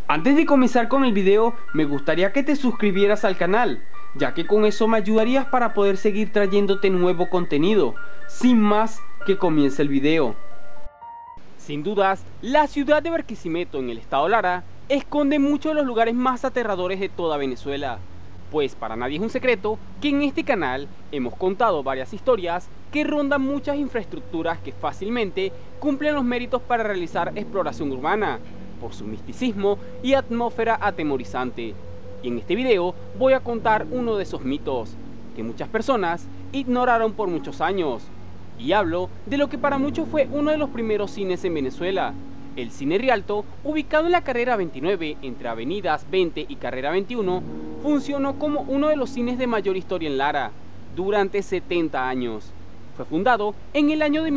Antes de comenzar con el video, me gustaría que te suscribieras al canal, ya que con eso me ayudarías para poder seguir trayéndote nuevo contenido. Sin más, que comience el video. Sin dudas, la ciudad de Barquisimeto en el estado Lara esconde muchos de los lugares más aterradores de toda Venezuela. Pues para nadie es un secreto que en este canal hemos contado varias historias que rondan muchas infraestructuras que fácilmente cumplen los méritos para realizar exploración urbana, por su misticismo y atmósfera atemorizante. Y en este video voy a contar uno de esos mitos que muchas personas ignoraron por muchos años. Y hablo de lo que para muchos fue uno de los primeros cines en Venezuela, el Cine Rialto, ubicado en la carrera 29 entre avenidas 20 y carrera 21, funcionó como uno de los cines de mayor historia en Lara durante 70 años. Fue fundado en el año de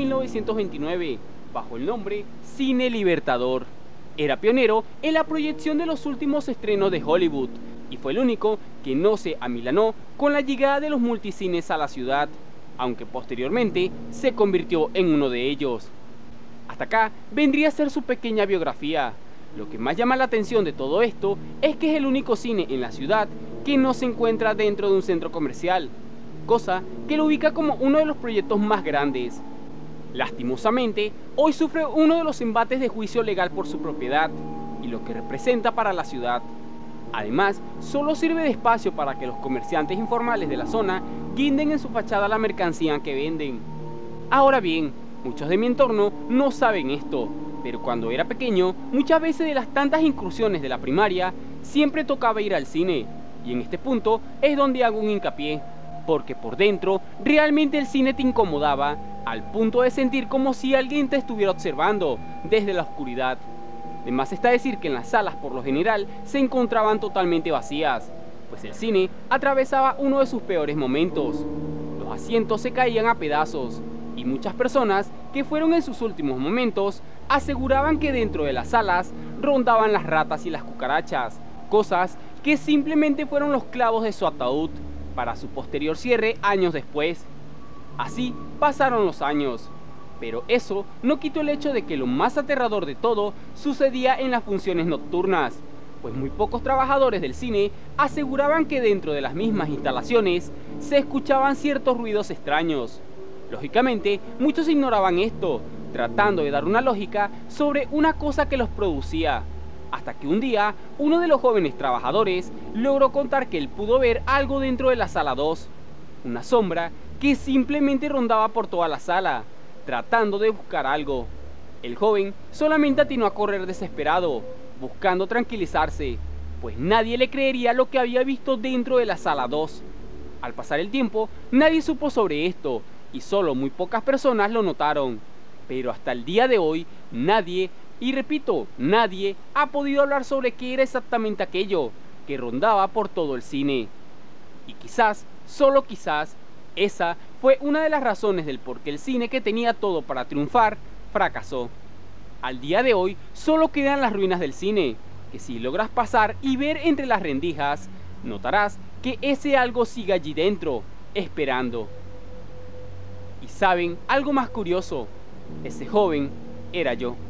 1929 bajo el nombre Cine Libertador. Era pionero en la proyección de los últimos estrenos de Hollywood y fue el único que no se amilanó con la llegada de los multicines a la ciudad, aunque posteriormente se convirtió en uno de ellos. Hasta acá vendría a ser su pequeña biografía. Lo que más llama la atención de todo esto es que es el único cine en la ciudad que no se encuentra dentro de un centro comercial, cosa que lo ubica como uno de los proyectos más grandes. Lastimosamente, hoy sufre uno de los embates de juicio legal por su propiedad y lo que representa para la ciudad. Además, solo sirve de espacio para que los comerciantes informales de la zona guinden en su fachada la mercancía que venden. Ahora bien, muchos de mi entorno no saben esto, pero cuando era pequeño, muchas veces de las tantas incursiones de la primaria, siempre tocaba ir al cine, y en este punto es donde hago un hincapié, porque por dentro realmente el cine te incomodaba, al punto de sentir como si alguien te estuviera observando desde la oscuridad. De más está decir que en las salas por lo general se encontraban totalmente vacías, pues el cine atravesaba uno de sus peores momentos. Los asientos se caían a pedazos, y muchas personas que fueron en sus últimos momentos aseguraban que dentro de las salas rondaban las ratas y las cucarachas, cosas que simplemente fueron los clavos de su ataúd para su posterior cierre años después. Así pasaron los años, pero eso no quitó el hecho de que lo más aterrador de todo sucedía en las funciones nocturnas, pues muy pocos trabajadores del cine aseguraban que dentro de las mismas instalaciones se escuchaban ciertos ruidos extraños. Lógicamente, muchos ignoraban esto, tratando de dar una lógica sobre una cosa que los producía, hasta que un día, uno de los jóvenes trabajadores logró contar que él pudo ver algo dentro de la sala 2, una sombra que simplemente rondaba por toda la sala, tratando de buscar algo. El joven solamente atinó a correr desesperado, buscando tranquilizarse, pues nadie le creería lo que había visto dentro de la sala 2. Al pasar el tiempo, nadie supo sobre esto, y solo muy pocas personas lo notaron. Pero hasta el día de hoy, nadie, y repito, nadie, ha podido hablar sobre qué era exactamente aquello que rondaba por todo el cine. Y quizás, solo quizás, esa fue una de las razones del por qué el cine que tenía todo para triunfar, fracasó. Al día de hoy, solo quedan las ruinas del cine, que si logras pasar y ver entre las rendijas, notarás que ese algo sigue allí dentro, esperando. Y saben, algo más curioso, ese joven era yo.